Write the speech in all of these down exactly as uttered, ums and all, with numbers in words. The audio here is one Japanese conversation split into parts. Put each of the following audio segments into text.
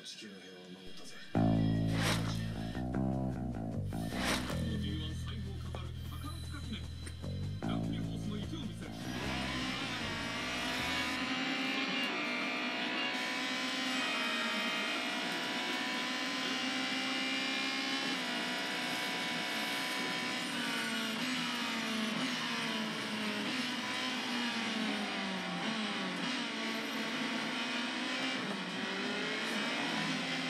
地球の平和を守ったぜ。 「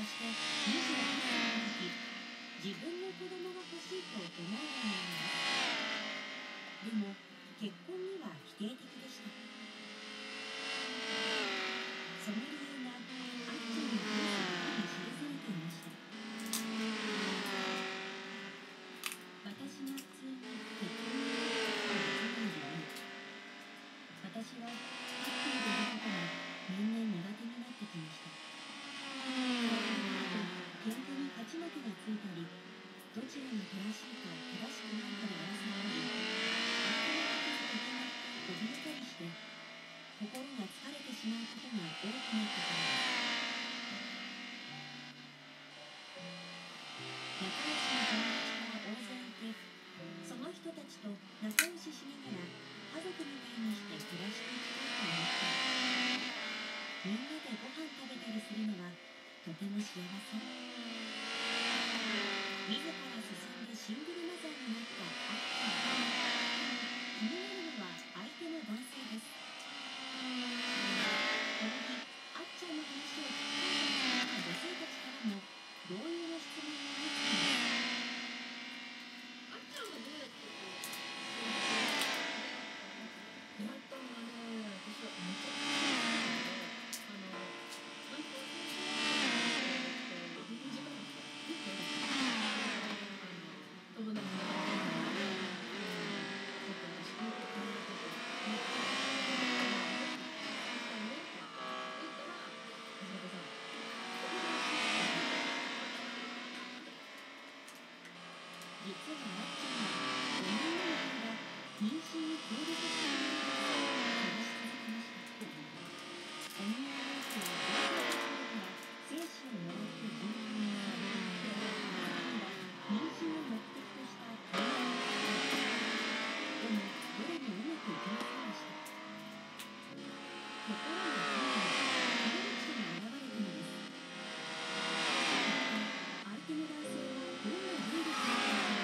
してにじゅうはっさいの時、自分の子供が欲しいと思うようになります。でも結婚には否定的でした。その理由があっちゃんの人生に記されていました。私が普通に結婚になったことができない理由。私はハッピーでいることが年々苦手になってきました。喧嘩に勝ち負けがついたり、どちらが正しいか正しくないかで争ったり、相手のことに疑ったりして、心が疲れてしまうことが多くなったからです。仲良しの友達が大勢いて、その人たちと仲良ししながら家族みたいにして暮らしていきたいと思って、みんなでご飯食べたりするのはとても幸せ。自ら進んでシングルマザーになったあっちゃん。気になるのは相手の男性です。この日、あっちゃんの話を聞きたいと思った女性たちからも同様の質問が相次ぎます。 あっちゃんはどうやってこう出会ったのはね、私はめちゃくちゃあのなんか短いんですよ。友達が実はあっちゃんはごねんめの間、妊娠に協力してくれる男性を探し続けました。お見合い相手は男性たちから精子をもらって人格にされ、さらには妊娠を目的とした恋愛をしていました。でもどれもうまくいきませんでした。ところが今度、秀樹が現れたのです。相手の男性はどんなルールをしていたのか。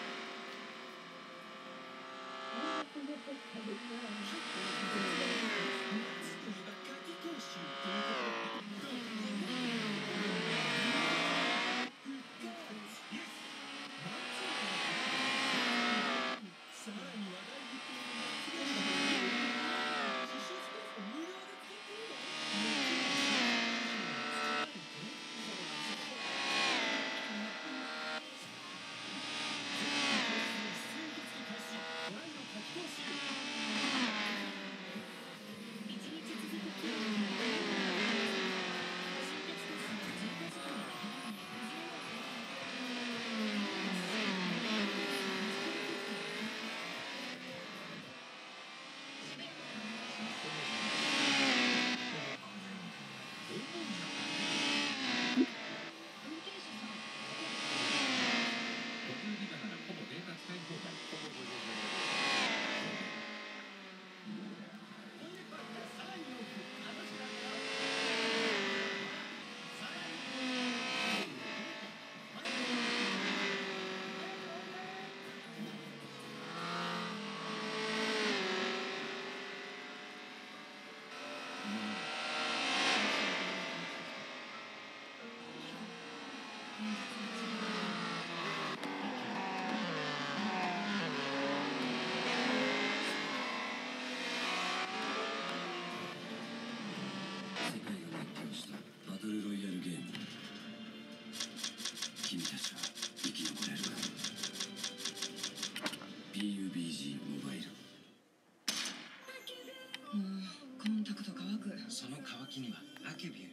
バトルロイヤルゲーム。君たちは生き残れるか。 ピーユービージー モバイル。 もうコンタクト乾く。 その乾きにはアケビュー